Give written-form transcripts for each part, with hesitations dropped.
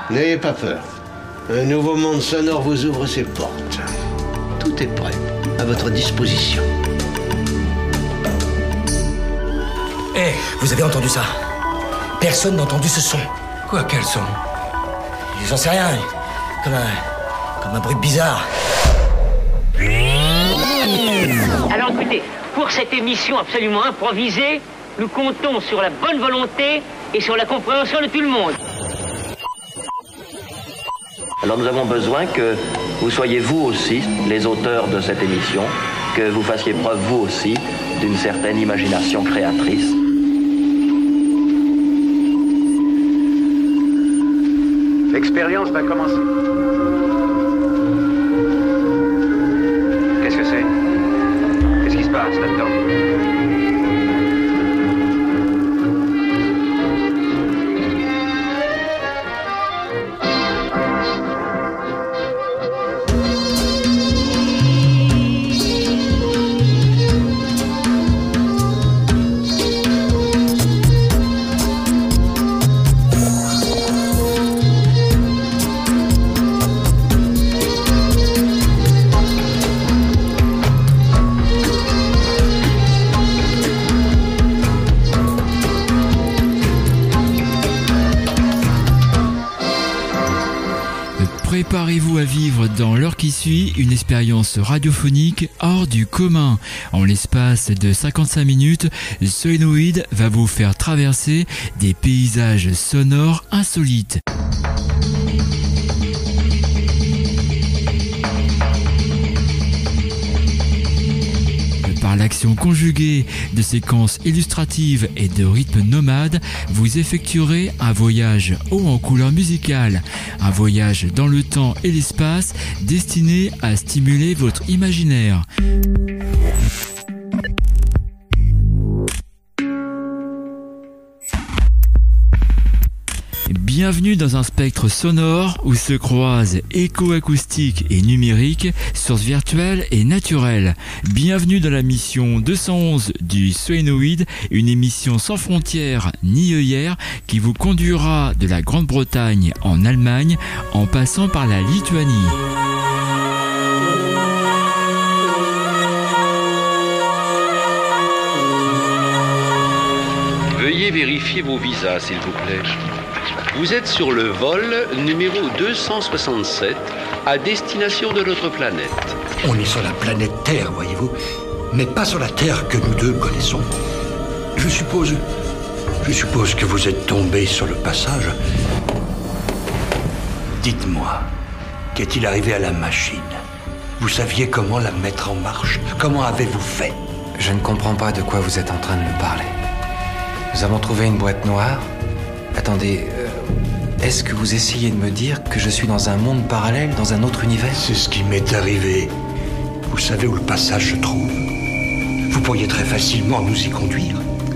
N'ayez pas peur. Un nouveau monde sonore vous ouvre ses portes. Tout est prêt, à votre disposition. Hé, vous avez entendu ça? Personne n'a entendu ce son. Quoi, quel son? J'en sais rien. Comme un bruit bizarre. Alors écoutez, pour cette émission absolument improvisée, nous comptons sur la bonne volonté et sur la compréhension de tout le monde. Alors nous avons besoin que vous soyez vous aussi les auteurs de cette émission, que vous fassiez preuve vous aussi d'une certaine imagination créatrice. L'expérience va commencer. Qu'est-ce que c'est? Qu'est-ce qui se passe là-dedans? Préparez-vous à vivre dans l'heure qui suit une expérience radiophonique hors du commun. En l'espace de 55 minutes, Solenoid va vous faire traverser des paysages sonores insolites. Par l'action conjuguée de séquences illustratives et de rythmes nomades, vous effectuerez un voyage haut en couleurs musicales, un voyage dans le temps et l'espace destiné à stimuler votre imaginaire. Bienvenue dans un spectre sonore où se croisent éco-acoustique et numérique, sources virtuelles et naturelles. Bienvenue dans la mission 211 du Solenoid, une émission sans frontières ni œillères qui vous conduira de la Grande-Bretagne en Allemagne en passant par la Lituanie. Veuillez vérifier vos visas, s'il vous plaît. Vous êtes sur le vol numéro 267 à destination de notre planète. On est sur la planète Terre, voyez-vous, mais pas sur la Terre que nous deux connaissons. Je suppose que vous êtes tombé sur le passage. Dites-moi, qu'est-il arrivé à la machine? Vous saviez comment la mettre en marche? Comment avez-vous fait? Je ne comprends pas de quoi vous êtes en train de me parler. Nous avons trouvé une boîte noire. Attendez, est-ce que vous essayez de me dire que je suis dans un monde parallèle, dans un autre univers? C'est ce qui m'est arrivé. Vous savez où le passage se trouve? Vous pourriez très facilement nous y conduire.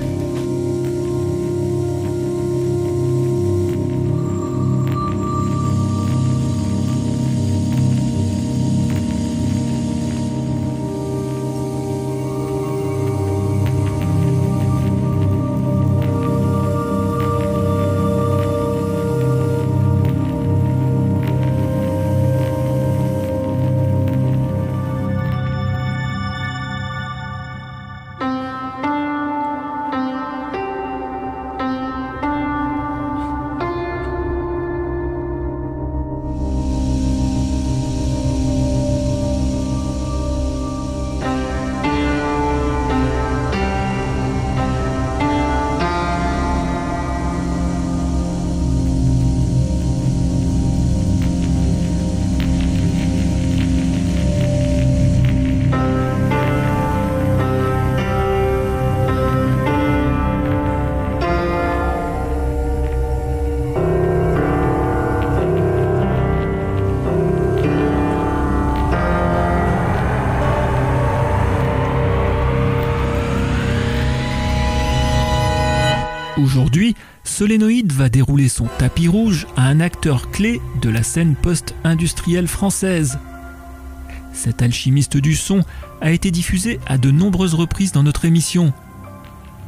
Aujourd'hui, Solenoid va dérouler son tapis rouge à un acteur clé de la scène post-industrielle française. Cet alchimiste du son a été diffusé à de nombreuses reprises dans notre émission.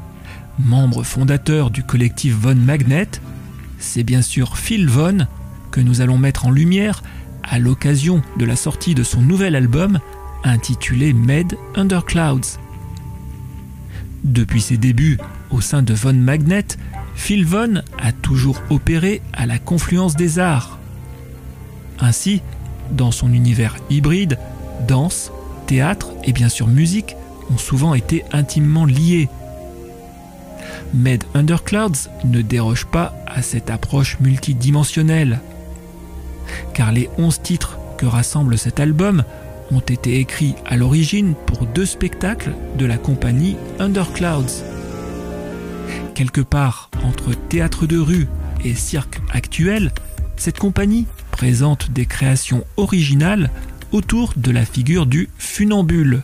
Membre fondateur du collectif Von Magnet, c'est bien sûr Phil Von, que nous allons mettre en lumière à l'occasion de la sortie de son nouvel album intitulé Made Under Clouds. Depuis ses débuts au sein de Von Magnet, Phil Von a toujours opéré à la confluence des arts. Ainsi, dans son univers hybride, danse, théâtre et bien sûr musique ont souvent été intimement liés. Made Under Clouds ne déroge pas à cette approche multidimensionnelle, car les 11 titres que rassemble cet album ont été écrits à l'origine pour 2 spectacles de la compagnie Under Clouds. Quelque part entre théâtre de rue et cirque actuel, cette compagnie présente des créations originales autour de la figure du funambule.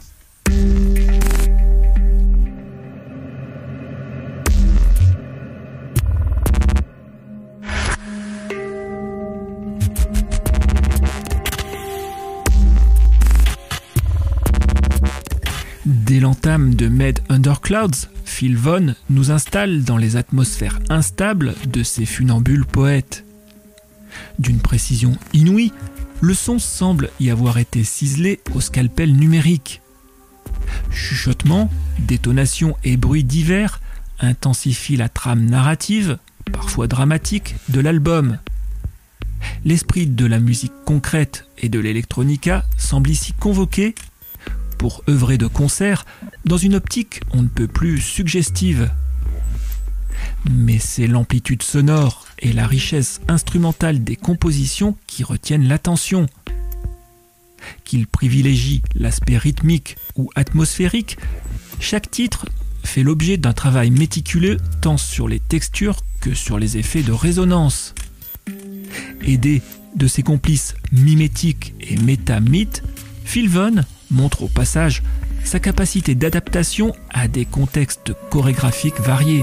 Dès l'entame de Made Under Clouds, Phil Von nous installe dans les atmosphères instables de ces funambules poètes. D'une précision inouïe, le son semble y avoir été ciselé au scalpel numérique. Chuchotements, détonations et bruits divers intensifient la trame narrative, parfois dramatique, de l'album. L'esprit de la musique concrète et de l'électronica semble ici convoqué pour œuvrer de concert dans une optique on ne peut plus suggestive. Mais c'est l'amplitude sonore et la richesse instrumentale des compositions qui retiennent l'attention. Qu'il privilégie l'aspect rythmique ou atmosphérique, chaque titre fait l'objet d'un travail méticuleux tant sur les textures que sur les effets de résonance. Aidé de ses complices mimétiques et méta-mythes, Phil Von montre au passage sa capacité d'adaptation à des contextes chorégraphiques variés.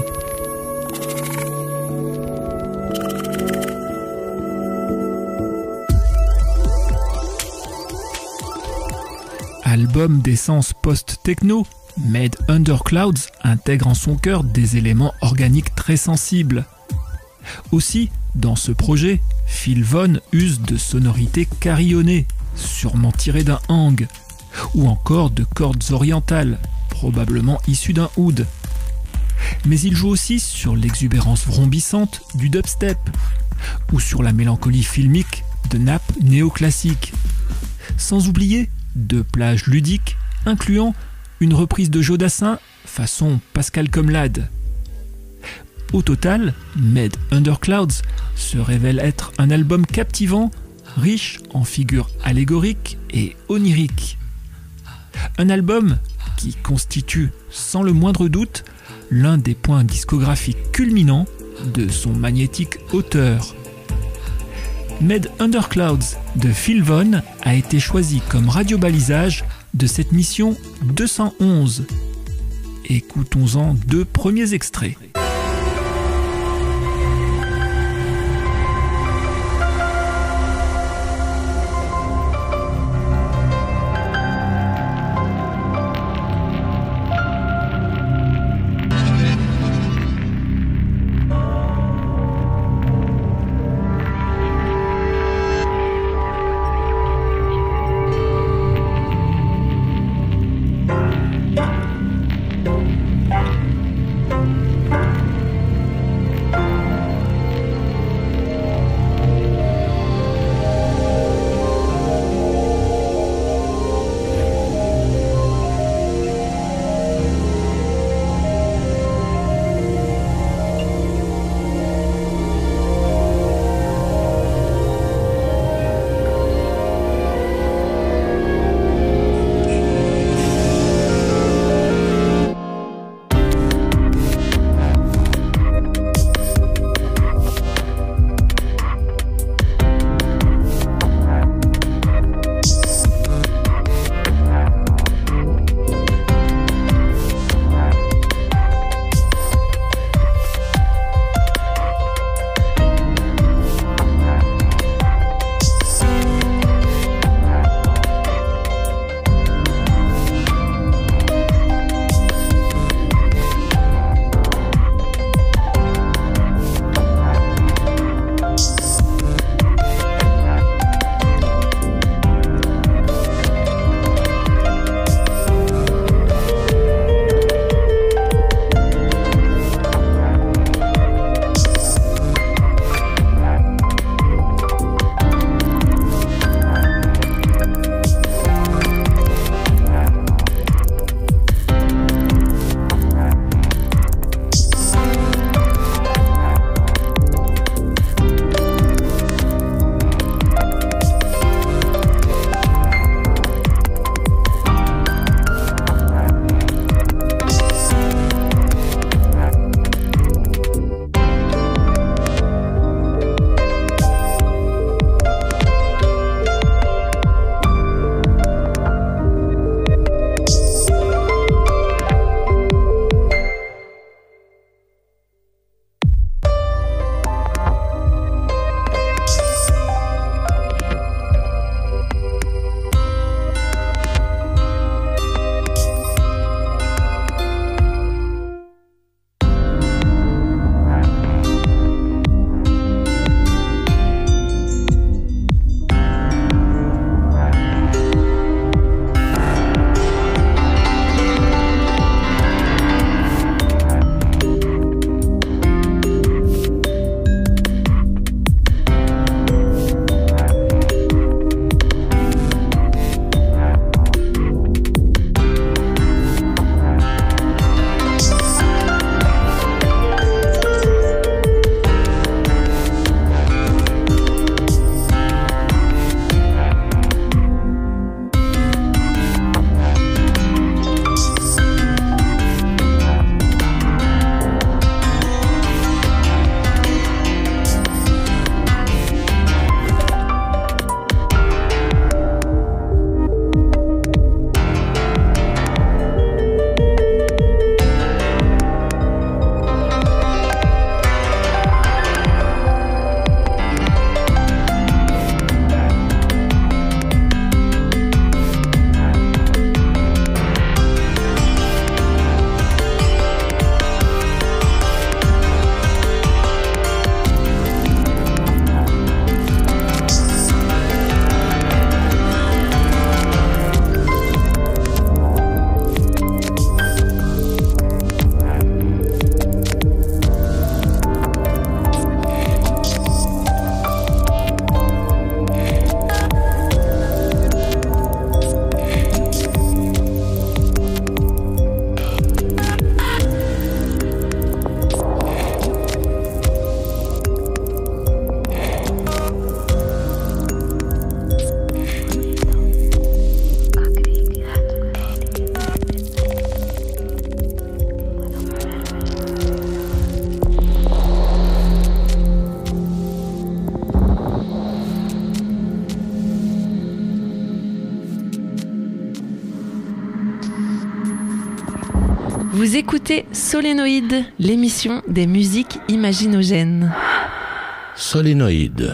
Album d'essence post-techno, Made Under Clouds intègre en son cœur des éléments organiques très sensibles. Aussi, dans ce projet, Phil Von use de sonorités carillonnées, sûrement tirées d'un hang, ou encore de cordes orientales, probablement issues d'un oud. Mais il joue aussi sur l'exubérance vrombissante du dubstep, ou sur la mélancolie filmique de nappes néoclassiques. Sans oublier 2 plages ludiques, incluant une reprise de Jodassin façon Pascal Comlade. Au total, Made Under Clouds se révèle être un album captivant, riche en figures allégoriques et oniriques. Un album qui constitue sans le moindre doute l'un des points discographiques culminants de son magnétique auteur. Made Under Clouds de Phil Von a été choisi comme radiobalisage de cette mission 211. Écoutons-en 2 premiers extraits. Vous écoutez Solénoïde, l'émission des musiques imaginogènes. Solénoïde.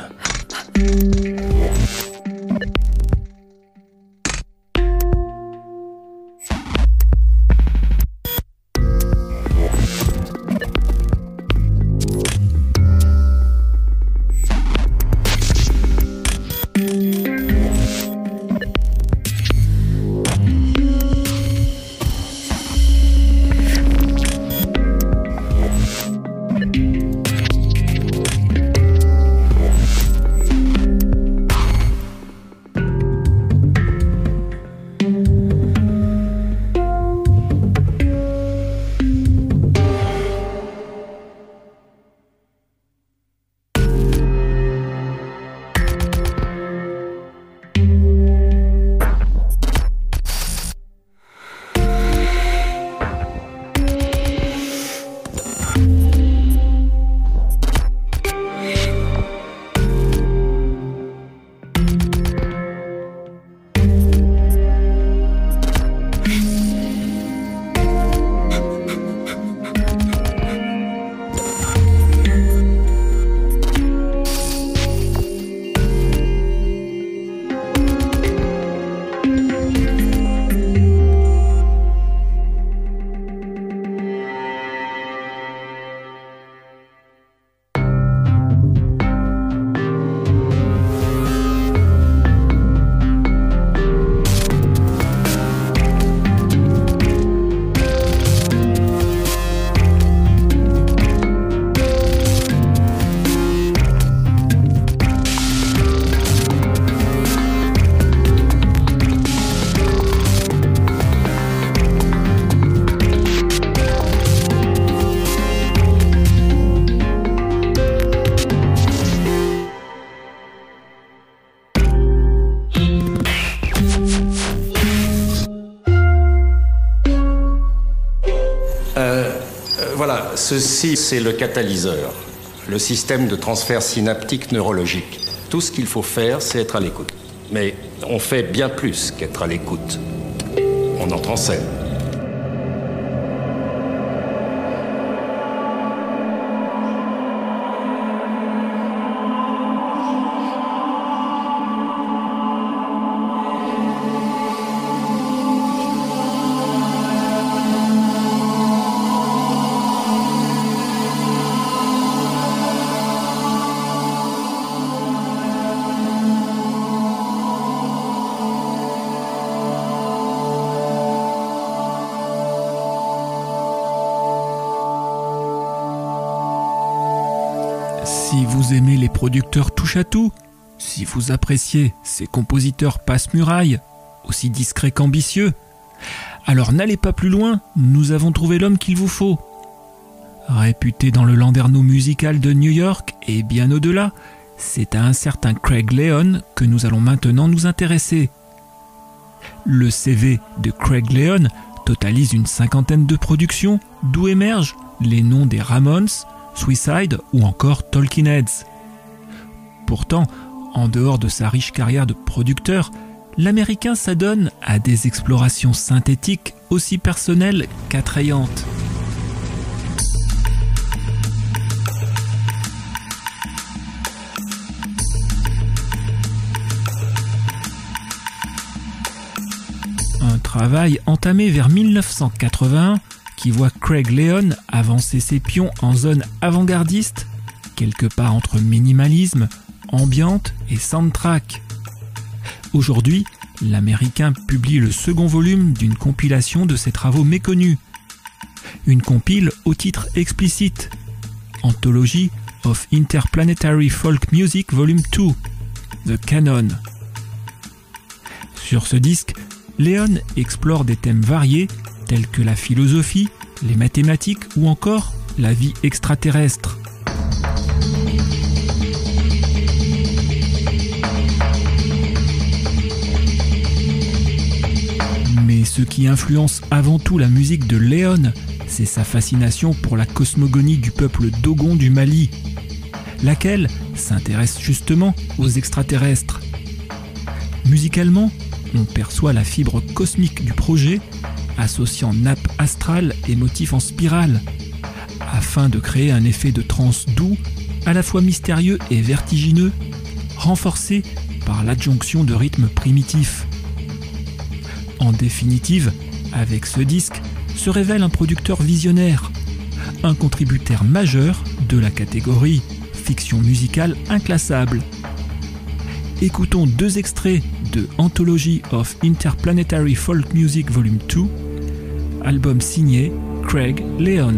Voilà, ceci c'est le catalyseur, le système de transfert synaptique neurologique. Tout ce qu'il faut faire, c'est être à l'écoute. Mais on fait bien plus qu'être à l'écoute. On entre en scène. Si vous aimez les producteurs touche-à-tout, si vous appréciez ces compositeurs passe-muraille, aussi discrets qu'ambitieux, alors n'allez pas plus loin, nous avons trouvé l'homme qu'il vous faut. Réputé dans le landerneau musical de New York et bien au-delà, c'est à un certain Craig Leon que nous allons maintenant nous intéresser. Le CV de Craig Leon totalise une 50aine de productions, d'où émergent les noms des Ramones, Suicide ou encore Talking Heads. Pourtant, en dehors de sa riche carrière de producteur, l'Américain s'adonne à des explorations synthétiques aussi personnelles qu'attrayantes. Un travail entamé vers 1981 qui voit Craig Leon avancer ses pions en zone avant-gardiste, quelque part entre minimalisme, ambiante et soundtrack. Aujourd'hui, l'Américain publie le second volume d'une compilation de ses travaux méconnus. Une compile au titre explicite, Anthology of Interplanetary Folk Music Volume 2, The Canon. Sur ce disque, Leon explore des thèmes variés tels que la philosophie, les mathématiques ou encore la vie extraterrestre. Mais ce qui influence avant tout la musique de Leon, c'est sa fascination pour la cosmogonie du peuple Dogon du Mali, laquelle s'intéresse justement aux extraterrestres. Musicalement, on perçoit la fibre cosmique du projet associant nappe astrale et motifs en spirale, afin de créer un effet de trance doux, à la fois mystérieux et vertigineux, renforcé par l'adjonction de rythmes primitifs. En définitive, avec ce disque, se révèle un producteur visionnaire, un contributeur majeur de la catégorie fiction musicale inclassable. Écoutons 2 extraits de Anthology of Interplanetary Folk Music Volume 2, album signé Craig Leon.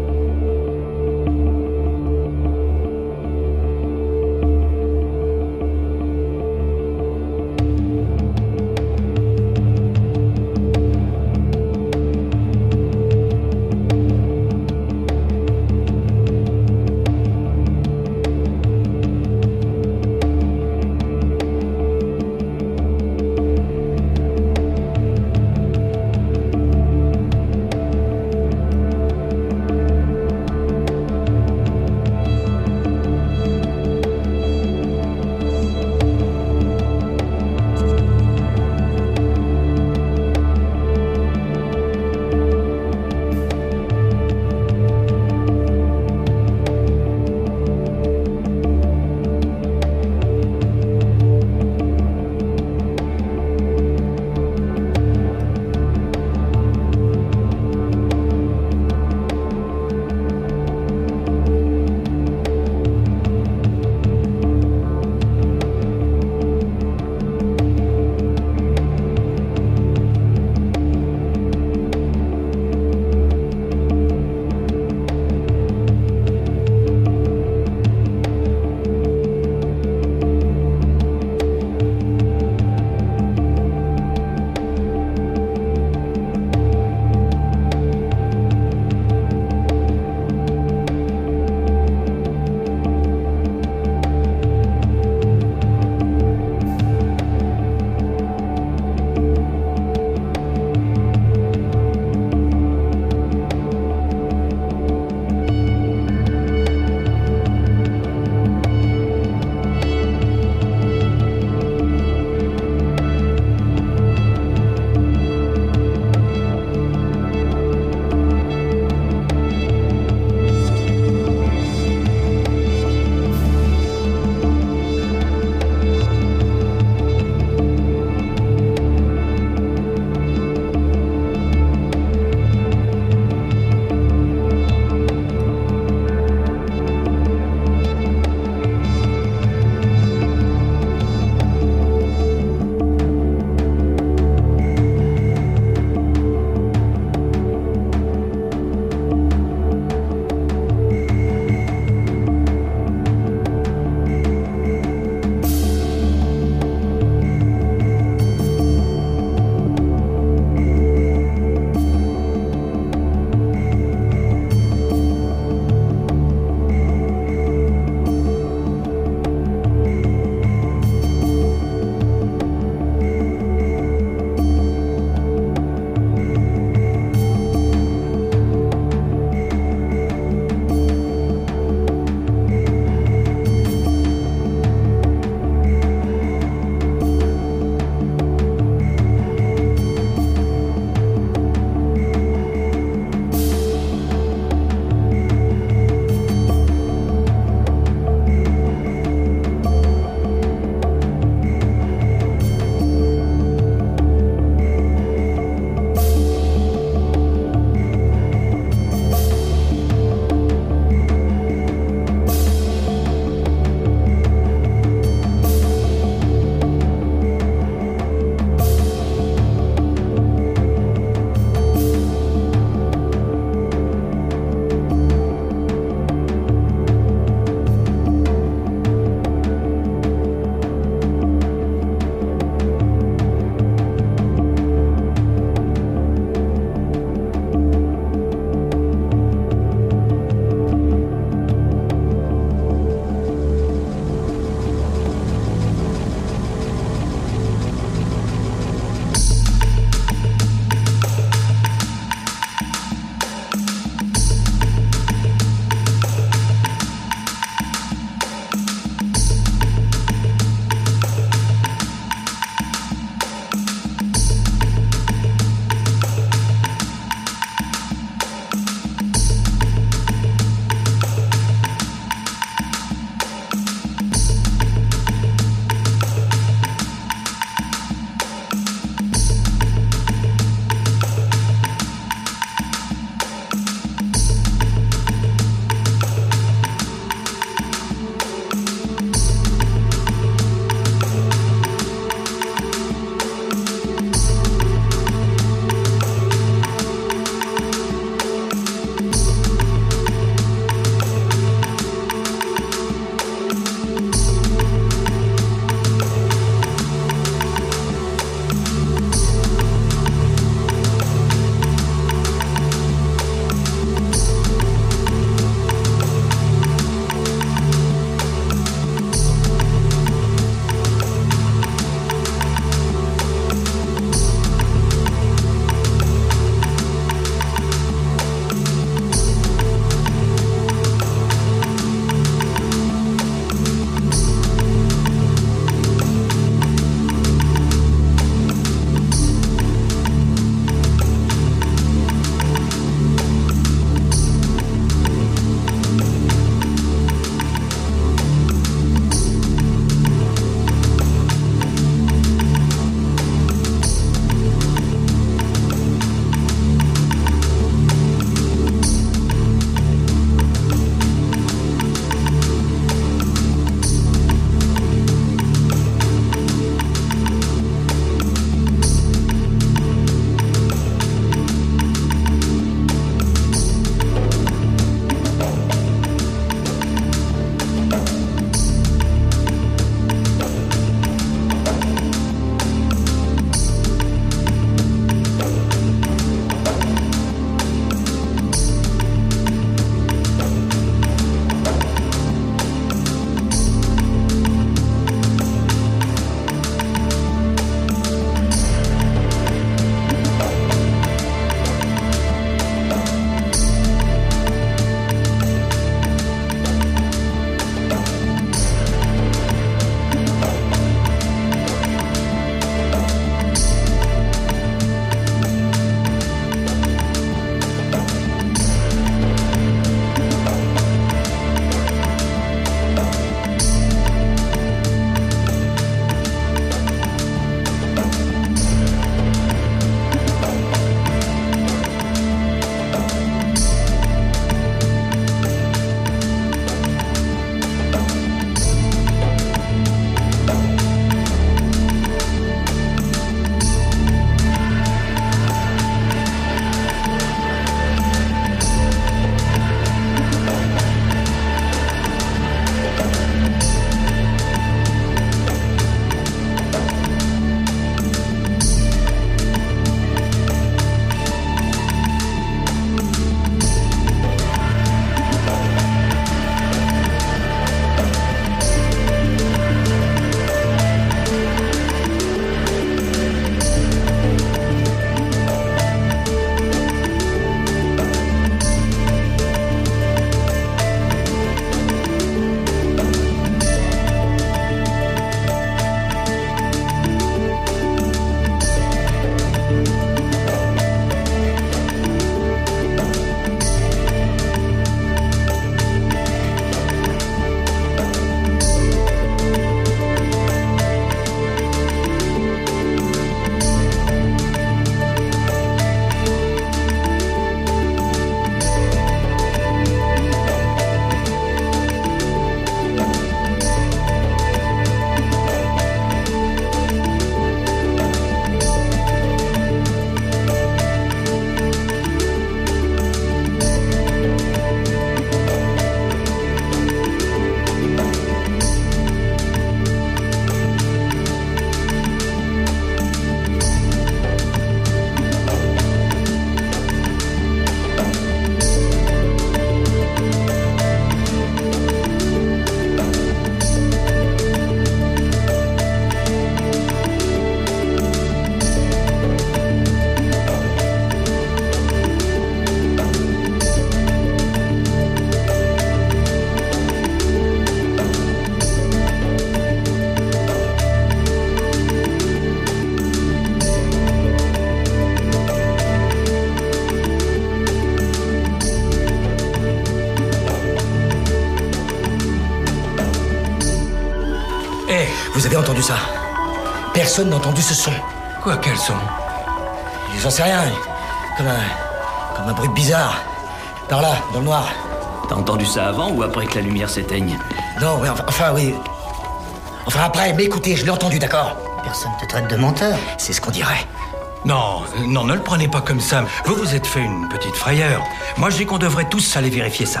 entendu ça? Personne n'a entendu ce son. Quoi, quel son? J'en sais rien. Comme un bruit bizarre. Par là, dans le noir. T'as entendu ça avant ou après que la lumière s'éteigne? Non, oui, enfin, oui. Enfin, après, mais écoutez, je l'ai entendu, d'accord? Personne te traite de menteur. C'est ce qu'on dirait. Non, ne le prenez pas comme ça. Vous vous êtes fait une petite frayeur. Moi, je dis qu'on devrait tous aller vérifier ça.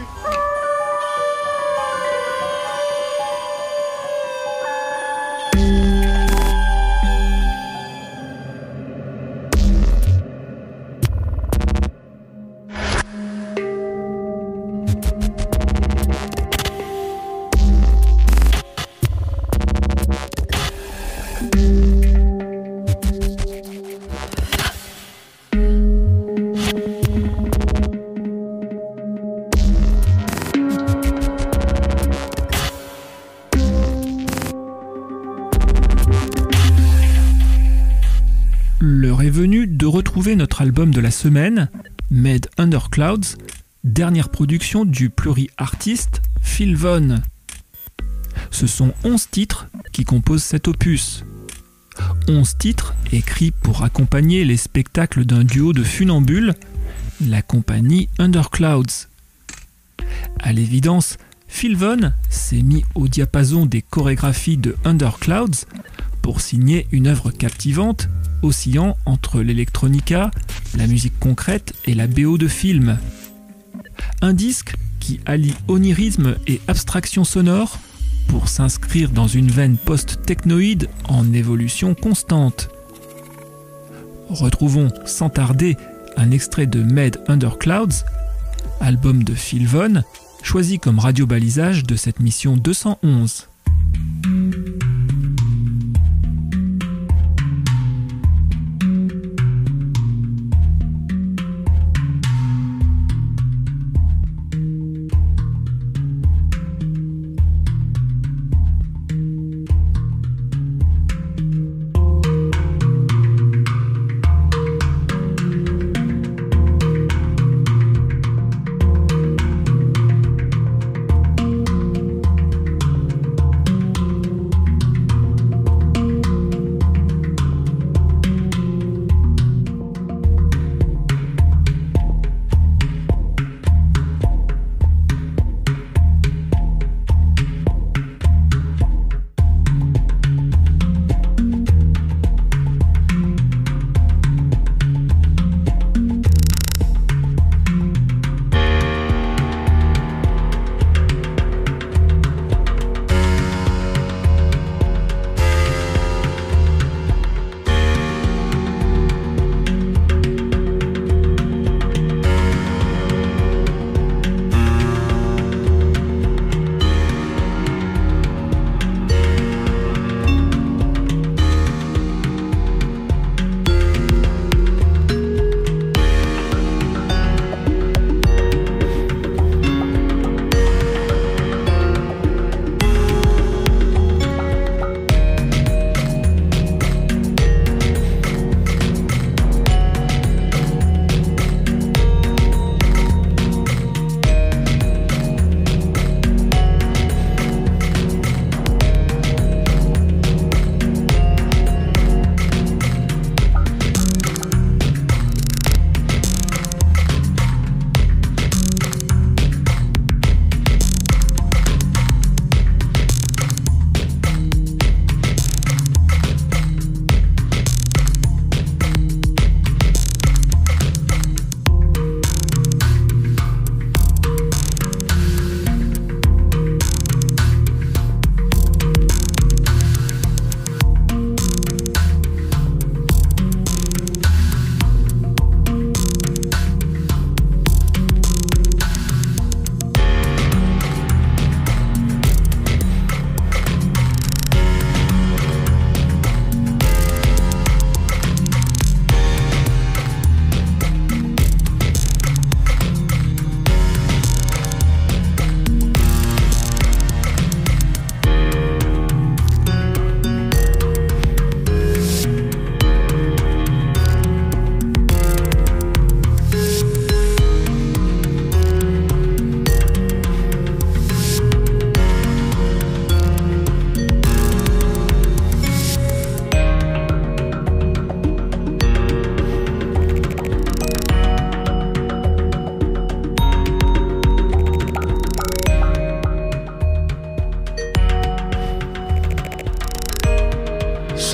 L'heure est venue de retrouver notre album de la semaine, Made Under Clouds, dernière production du pluri-artiste Phil Von. Ce sont 11 titres qui composent cet opus. 11 titres écrits pour accompagner les spectacles d'un duo de funambules, la compagnie Under Clouds. À l'évidence, Phil Von s'est mis au diapason des chorégraphies de Under Clouds pour signer une œuvre captivante, oscillant entre l'électronica, la musique concrète et la BO de film. Un disque qui allie onirisme et abstraction sonore pour s'inscrire dans une veine post-technoïde en évolution constante. Retrouvons sans tarder un extrait de Made Under Clouds, album de Phil Von, choisi comme radio-balisage de cette mission 211.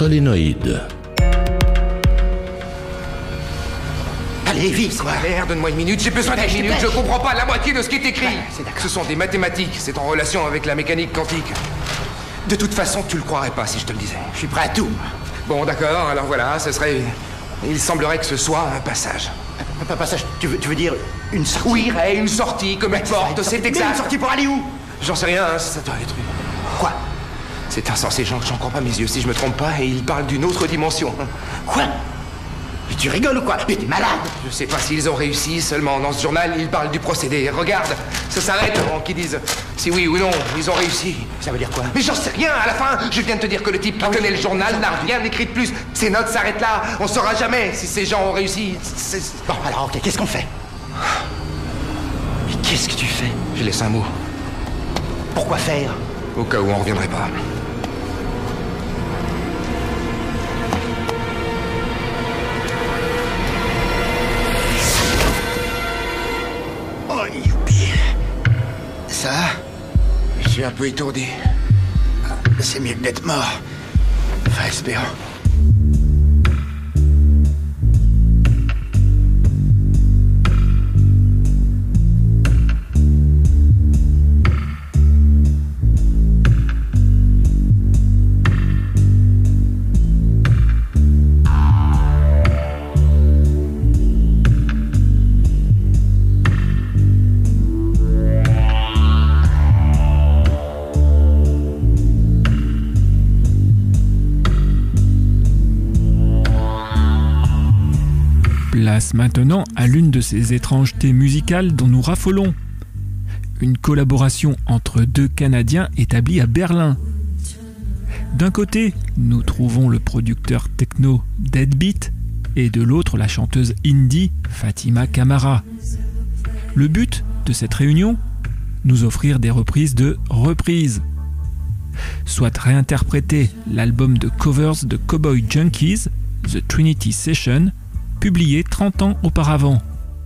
Solénoïde. Allez, vite, quoi. Donne-moi une minute, j'ai besoin d'une minute, je comprends pas la moitié de ce qui est écrit. C'est d'accord. Ce sont des mathématiques, c'est en relation avec la mécanique quantique. De toute façon, tu le croirais pas si je te le disais. Je suis prêt à tout. Bon, d'accord, alors voilà, ce serait... Il semblerait que ce soit un passage. Un passage, tu veux dire une sortie? Oui, Ray, une sortie, comme une porte, c'est exact. Mais une sortie pour aller où? J'en sais rien, hein, ça doit être une... Quoi? C'est insensé, j'en crois pas mes yeux, si je me trompe pas, et il parle d'une autre dimension. Quoi? Mais tu rigoles ou quoi? Mais t'es malade! Je sais pas s'ils ont réussi, seulement dans ce journal, ils parlent du procédé. Regarde, ça s'arrête avant qu'ils disent si oui ou non, ils ont réussi. Ça veut dire quoi? Mais j'en sais rien, à la fin, je viens de te dire que le type qui connaît le journal n'a rien écrit de plus. Ces notes s'arrêtent là, on saura jamais si ces gens ont réussi. Bon, alors ok, qu'est-ce qu'on fait? Mais qu'est-ce que tu fais? Je laisse un mot. Pourquoi faire? Au cas où on reviendrait pas. Oh, youpi. Ça? Je suis un peu étourdi. C'est mieux que d'être mort. Enfin, espérons. Place maintenant à l'une de ces étrangetés musicales dont nous raffolons. Une collaboration entre deux Canadiens établis à Berlin. D'un côté, nous trouvons le producteur techno Deadbeat et de l'autre la chanteuse indie Fatima Camara. Le but de cette réunion? Nous offrir des reprises de reprises. Soit réinterpréter l'album de covers de Cowboy Junkies, The Trinity Session, publié 30 ans auparavant.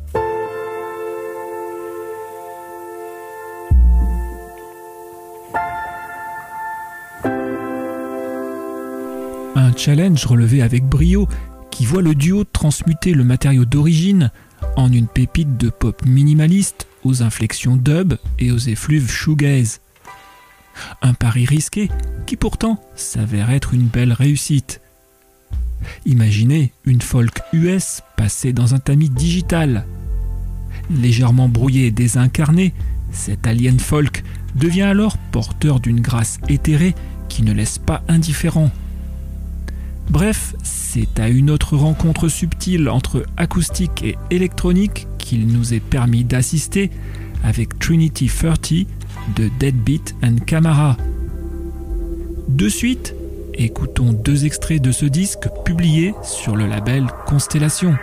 Un challenge relevé avec brio qui voit le duo transmuter le matériau d'origine en une pépite de pop minimaliste aux inflexions dub et aux effluves shoegaze. Un pari risqué qui pourtant s'avère être une belle réussite. Imaginez une folk US passée dans un tamis digital. Légèrement brouillé et désincarné, cet alien folk devient alors porteur d'une grâce éthérée qui ne laisse pas indifférent. Bref, c'est à une autre rencontre subtile entre acoustique et électronique qu'il nous est permis d'assister avec Trinity 30 de Deadbeat and Camara. De suite, écoutons 2 extraits de ce disque publié sur le label Constellation.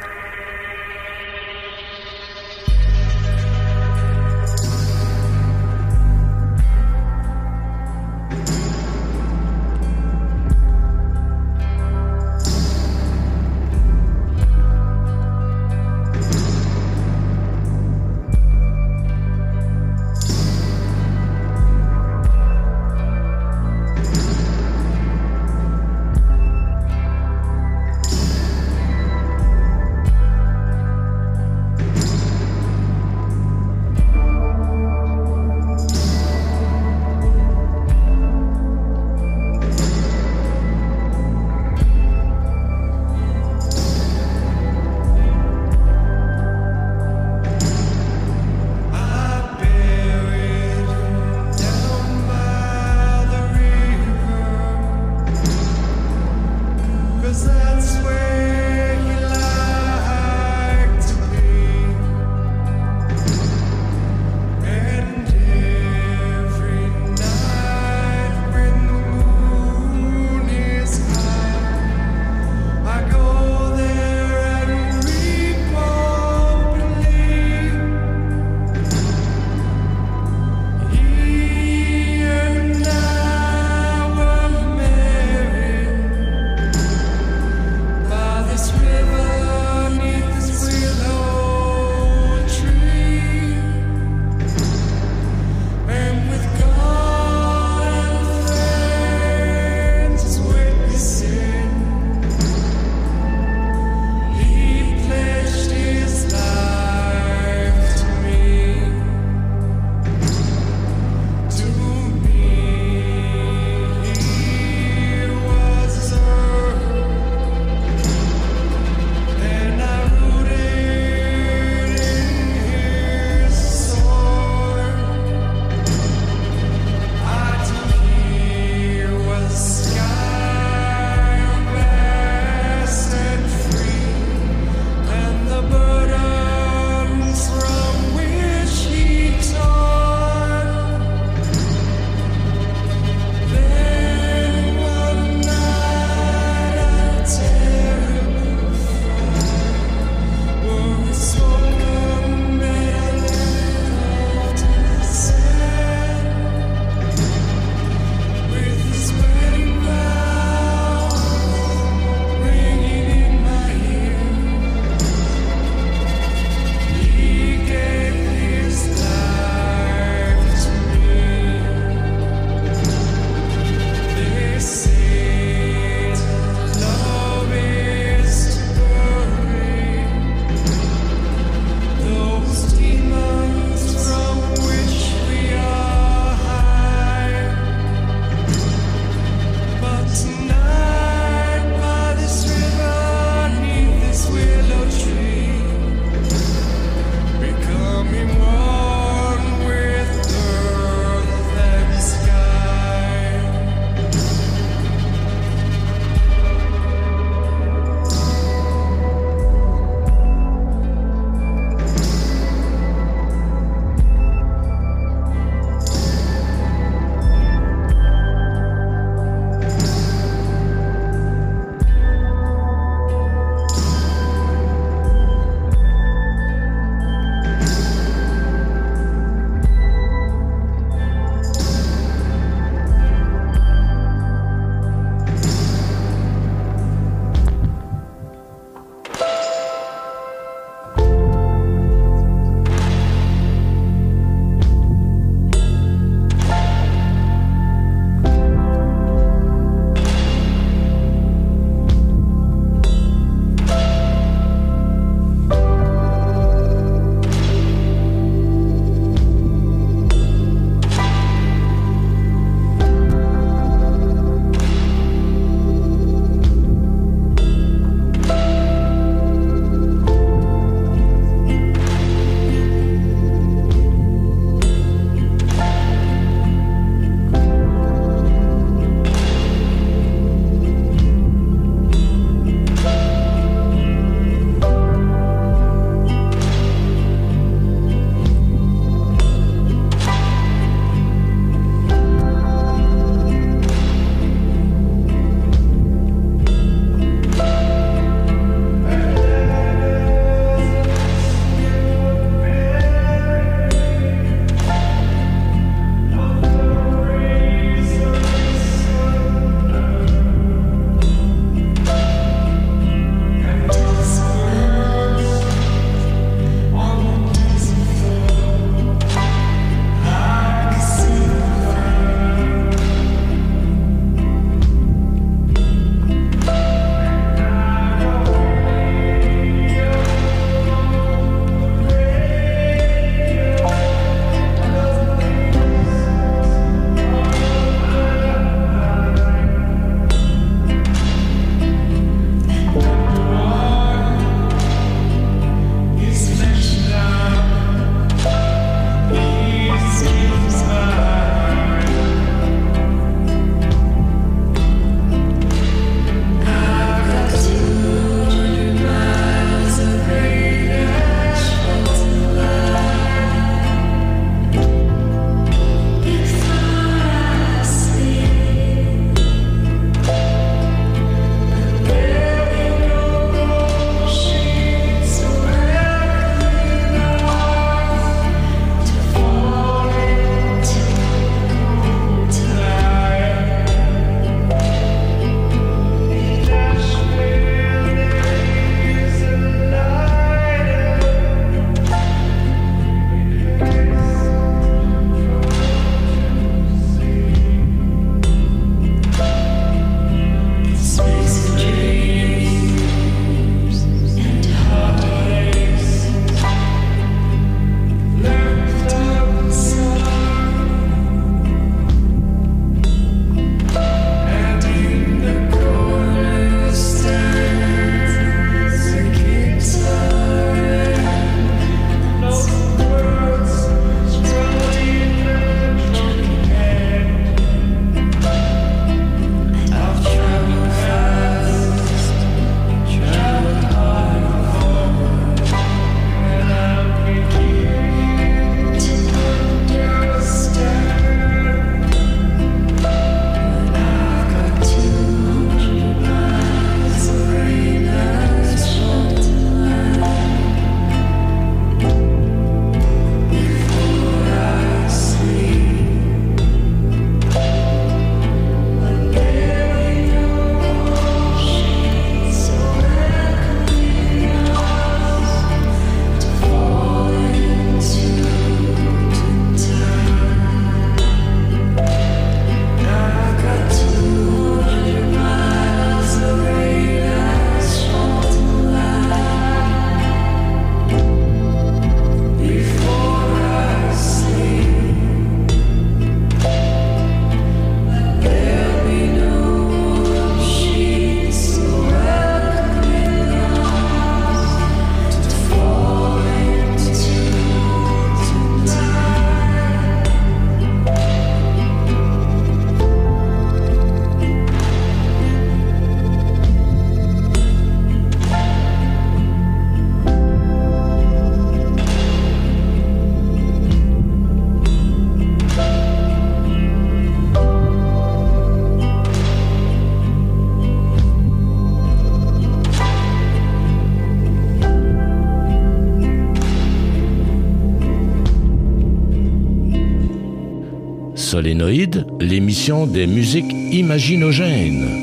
Solénoïde, l'émission des musiques imaginogènes.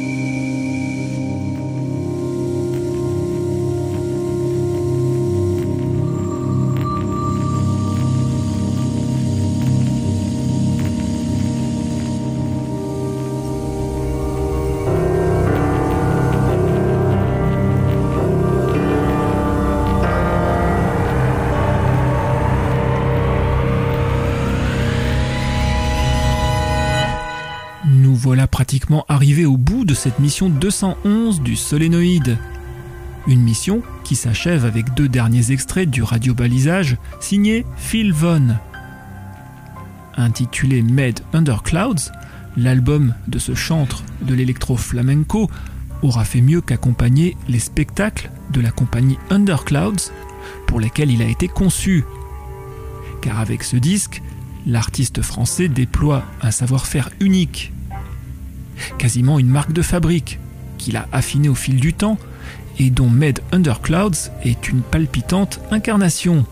Voilà pratiquement arrivé au bout de cette mission 211 du Solénoïde. Une mission qui s'achève avec 2 derniers extraits du radiobalisage signé Phil Von. Intitulé Made Under Clouds, l'album de ce chantre de l'électro-flamenco aura fait mieux qu'accompagner les spectacles de la compagnie Under Clouds pour lesquels il a été conçu. Car avec ce disque, l'artiste français déploie un savoir-faire unique. Quasiment une marque de fabrique, qu'il a affinée au fil du temps et dont Made Under Clouds est une palpitante incarnation.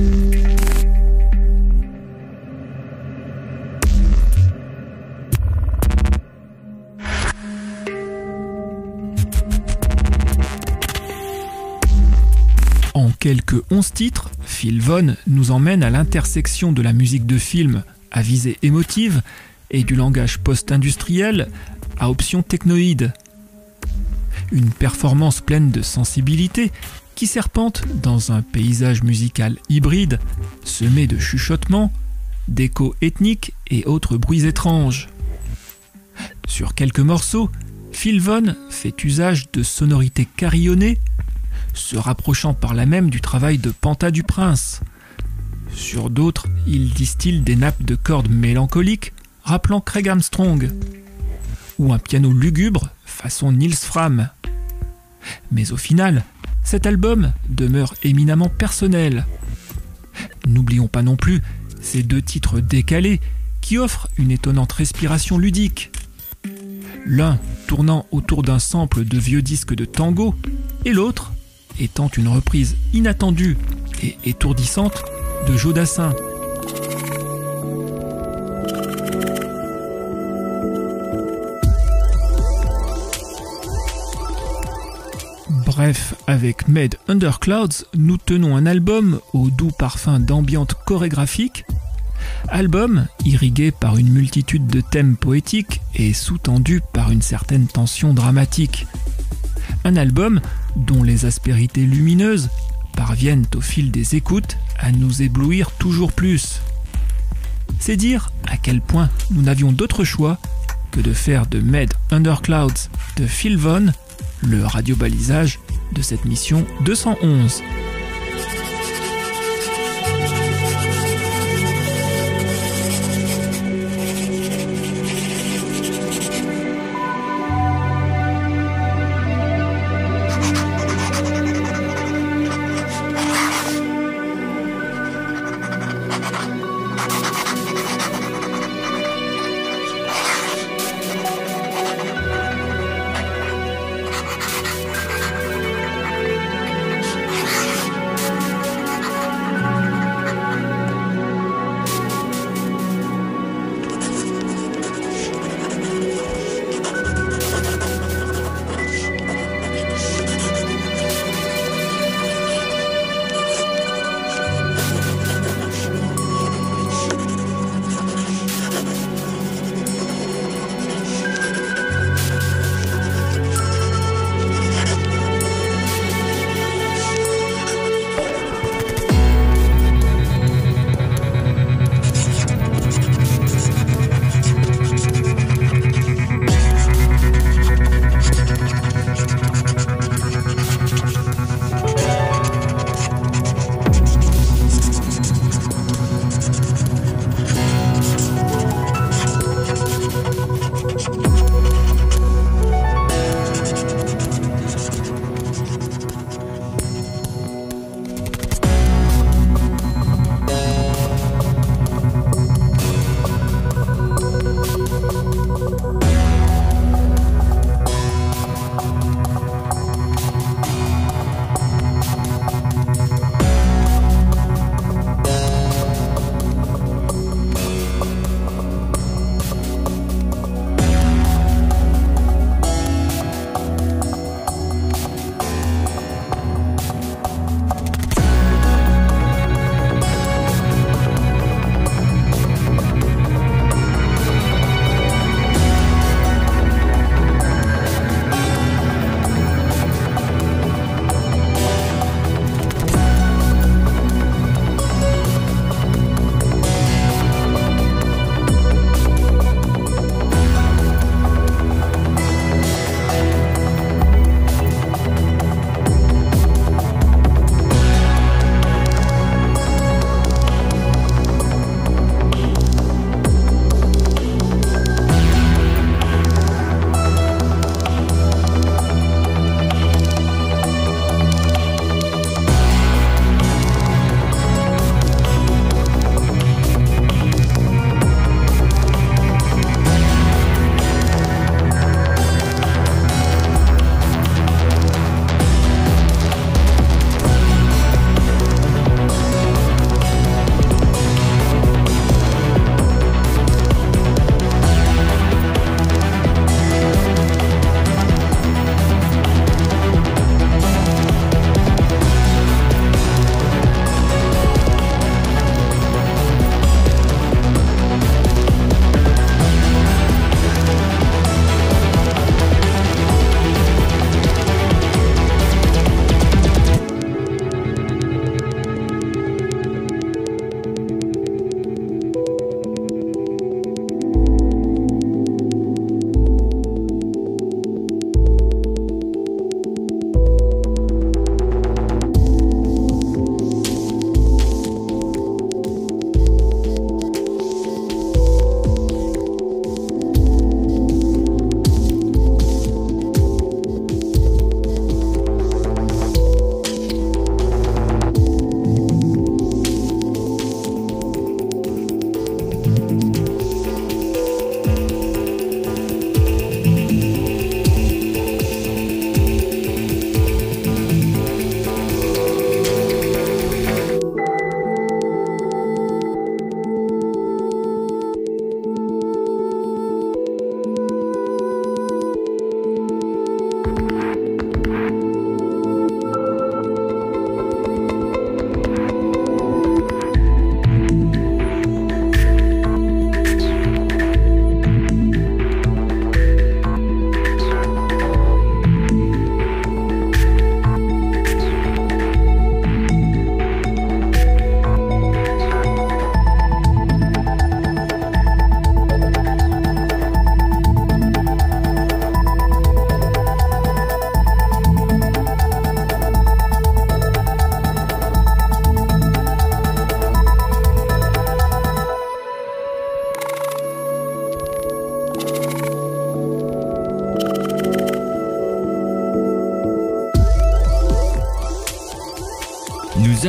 En quelques 11 titres, Phil Von nous emmène à l'intersection de la musique de film à visée émotive et du langage post-industriel à option technoïde. Une performance pleine de sensibilité qui serpente dans un paysage musical hybride, semé de chuchotements, d'échos ethniques et autres bruits étranges. Sur quelques morceaux, Phil Von fait usage de sonorités carillonnées, se rapprochant par là même du travail de Panta du Prince. Sur d'autres, il distille des nappes de cordes mélancoliques rappelant Craig Armstrong, ou un piano lugubre façon Nils Fram. Mais au final, cet album demeure éminemment personnel. N'oublions pas non plus ces 2 titres décalés qui offrent une étonnante respiration ludique. L'un tournant autour d'un sample de vieux disques de tango et l'autre étant une reprise inattendue et étourdissante de Joe Dassin. Bref, avec Made Under Clouds, nous tenons un album au doux parfum d'ambiance chorégraphique, album irrigué par une multitude de thèmes poétiques et sous-tendu par une certaine tension dramatique. Un album dont les aspérités lumineuses parviennent au fil des écoutes à nous éblouir toujours plus. C'est dire à quel point nous n'avions d'autre choix que de faire de Made Under Clouds de Phil Von le radiobalisage de cette mission 211.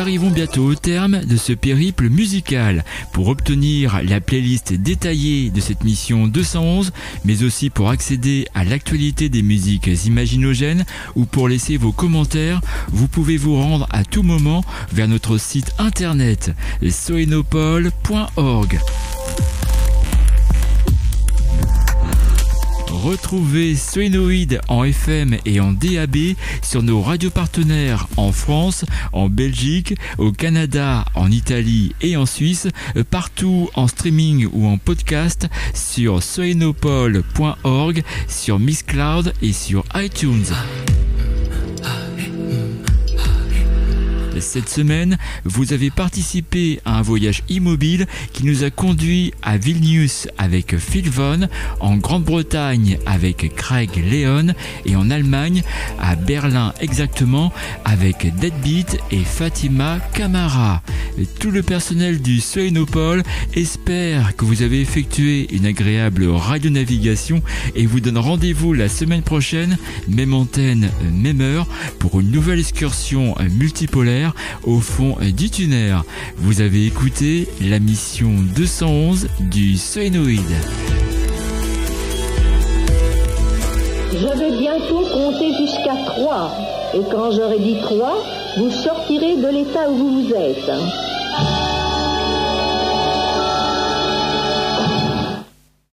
arrivons bientôt au terme de ce périple musical. Pour obtenir la playlist détaillée de cette mission 211, mais aussi pour accéder à l'actualité des musiques imaginogènes ou pour laisser vos commentaires, vous pouvez vous rendre à tout moment vers notre site internet soenopole.org. Retrouvez Soénoïde en FM et en DAB sur nos radios partenaires en France, en Belgique, au Canada, en Italie et en Suisse, partout en streaming ou en podcast sur soenopole.org, sur Mixcloud et sur iTunes. Cette semaine, vous avez participé à un voyage immobile qui nous a conduit à Vilnius avec Phil Von, en Grande-Bretagne avec Craig Leon et en Allemagne, à Berlin exactement, avec Deadbeat et Fatima Camara. Tout le personnel du Soénopole espère que vous avez effectué une agréable radionavigation et vous donne rendez-vous la semaine prochaine, même antenne, même heure, pour une nouvelle excursion multipolaire au fond du tunnel. Vous avez écouté la mission 211 du Soénoïde. Je vais bientôt compter jusqu'à 3. Et quand j'aurai dit 3, vous sortirez de l'état où vous êtes.